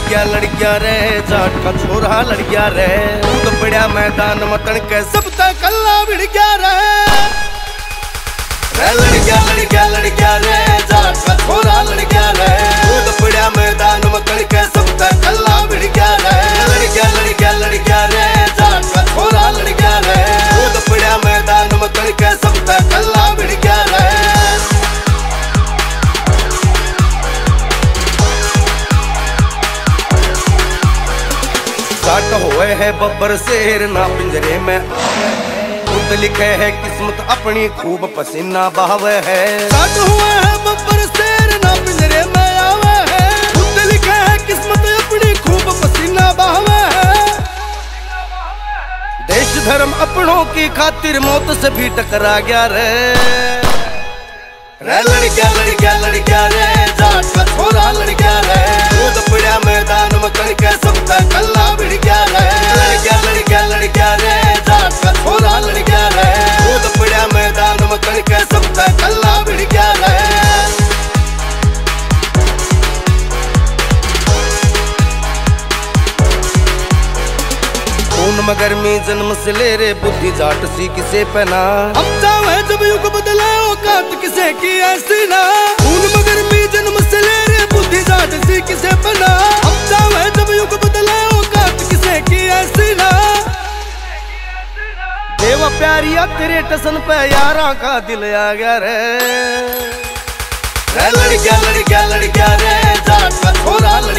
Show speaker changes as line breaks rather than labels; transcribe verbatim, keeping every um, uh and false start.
लड़किया लड़किया रे जाट का छोरा लड़किया रे कूद पड़ा मैदान मतन के सब तक कल्ला भिड़ गया रे लड़किया लड़किया लड़किया रे जाट का छोरा लड़किया रे कूद पड़ा मैदान मतन के सब तक कल्ला भिड़ गया रे लड़किया लड़किया लड़किया रे जाट का छोरा लड़किया रे कूद पड़ा मैदान मतन के सब तक कल्ला भिड़ गया रे। जाट होए है बब्बर शेर ना पिंजरे में आवे खुद लिखे है किस्मत अपनी खूब पसीना बहावे है। जाट हुए है बब्बर शेर ना पिंजरे में आवे है खुद लिखे है किस्मत अपनी खूब पसीना बहावे है। देश धर्म अपनों की खातिर मौत से भी टकरा गया रे रे लड़किया लड़किया लड़किया रे जाट का छोरा लड़किया रे कूद पड़ा मैदान में करके सब तक कल्ला भिड़ गया रे लड़किया लड़किया लड़किया रे जाट का छोरा लड़किया रे कूद पड़ा मैदान में करके सब तक कल्ला भिड़ गया रे। खून में गर्मी जन्म से ले रे बुद्धि जाट सी किसे पहना अब जावे जब युग बदले औकात किसे की ऐसी ना खून में गर्मी जन्म से ले रे बुद्धि जाट सी किसे पहना अब जावे जब युग बदले औकात किसे की ऐसी ना देवा प्यारिया तेरे टसन पे यारा का दिल आ गया रे रे लड़किया लड़किया लड़किया रे जाट का छोरा